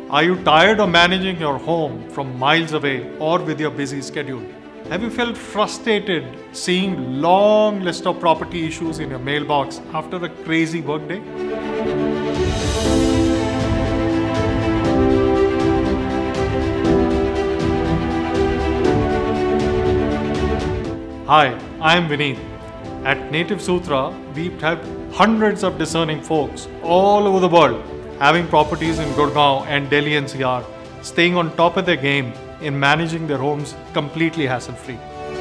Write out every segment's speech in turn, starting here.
Are you tired of managing your home from miles away or with your busy schedule? Have you felt frustrated seeing long list of property issues in your mailbox after a crazy workday? Hi, I am Vineet. At Native Sutra, we've helped hundreds of discerning folks all over the world having properties in Gurgaon and Delhi NCR, staying on top of their game in managing their homes completely hassle-free.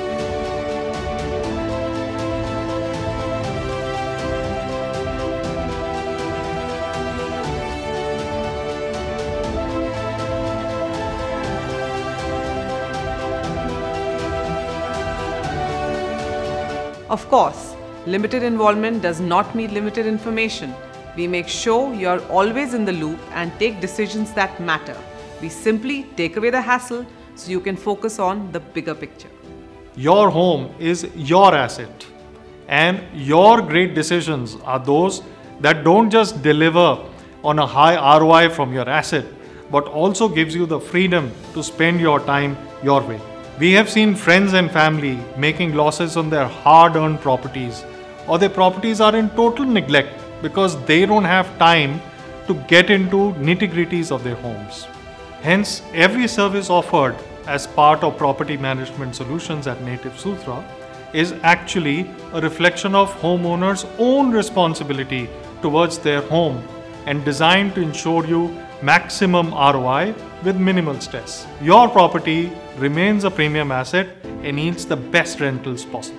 Of course, limited involvement does not mean limited information. We make sure you are always in the loop and take decisions that matter. We simply take away the hassle so you can focus on the bigger picture. Your home is your asset, and your great decisions are those that don't just deliver on a high ROI from your asset, but also gives you the freedom to spend your time your way. We have seen friends and family making losses on their hard-earned properties, or their properties are in total neglect because they don't have time to get into nitty-gritties of their homes. Hence, every service offered as part of property management solutions at Native Sutra is actually a reflection of homeowners' own responsibility towards their home and designed to ensure you maximum ROI with minimal stress. Your property remains a premium asset and needs the best rentals possible.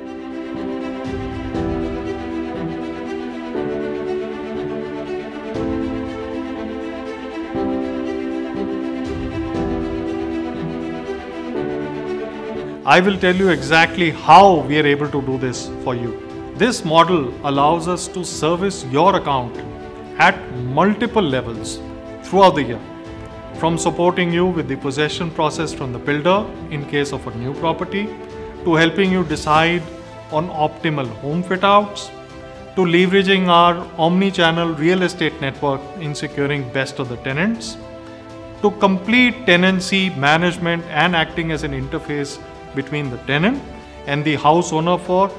I will tell you exactly how we are able to do this for you. This model allows us to service your account at multiple levels throughout the year, from supporting you with the possession process from the builder in case of a new property, to helping you decide on optimal home fit outs, to leveraging our omni-channel real estate network in securing best of the tenants, to complete tenancy management and acting as an interface between the tenant and the house owner for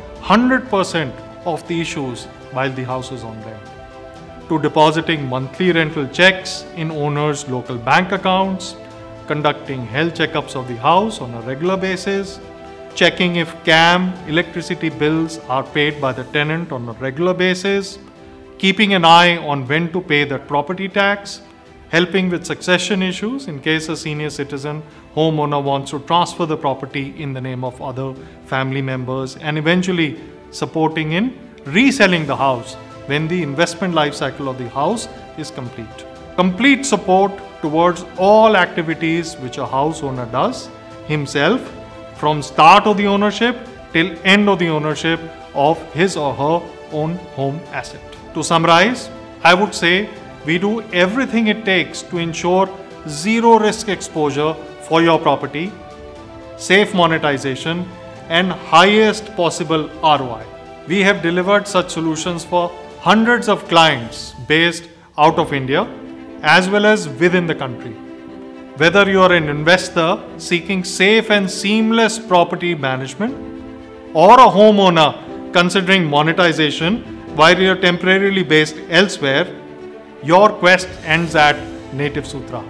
100% of the issues while the house is on rent, to depositing monthly rental checks in owners' local bank accounts, conducting health checkups of the house on a regular basis, checking if CAM electricity bills are paid by the tenant on a regular basis, keeping an eye on when to pay the property tax, helping with succession issues in case a senior citizen homeowner wants to transfer the property in the name of other family members, and eventually supporting in reselling the house when the investment life cycle of the house is complete. Complete support towards all activities which a house owner does himself from start of the ownership till end of the ownership of his or her own home asset. To summarize, I would say we do everything it takes to ensure zero risk exposure for your property, safe monetization, and highest possible ROI. We have delivered such solutions for hundreds of clients based out of India as well as within the country. Whether you are an investor seeking safe and seamless property management, or a homeowner considering monetization while you are temporarily based elsewhere, your quest ends at Native Sutra.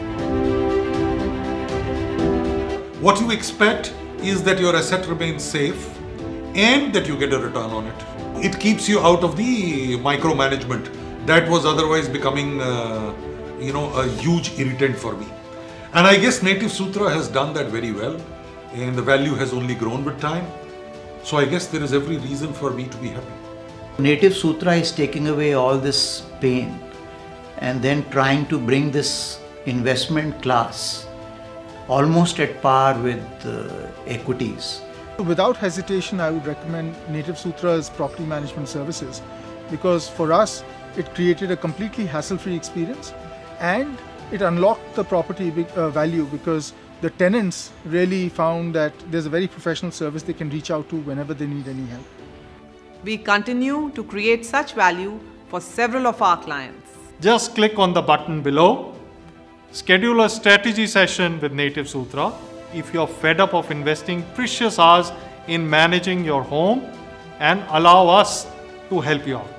What you expect is that your asset remains safe and that you get a return on it. It keeps you out of the micromanagement that was otherwise becoming a huge irritant for me. And I guess Native Sutra has done that very well, and the value has only grown with time. So I guess there is every reason for me to be happy. Native Sutra is taking away all this pain and then trying to bring this investment class almost at par with equities. Without hesitation, I would recommend Native Sutra's property management services, because for us, it created a completely hassle-free experience and it unlocked the property value, because the tenants really found that there's a very professional service they can reach out to whenever they need any help. We continue to create such value for several of our clients. Just click on the button below Schedule a strategy session with Native Sutra if you're fed up of investing precious hours in managing your home, and allow us to help you out.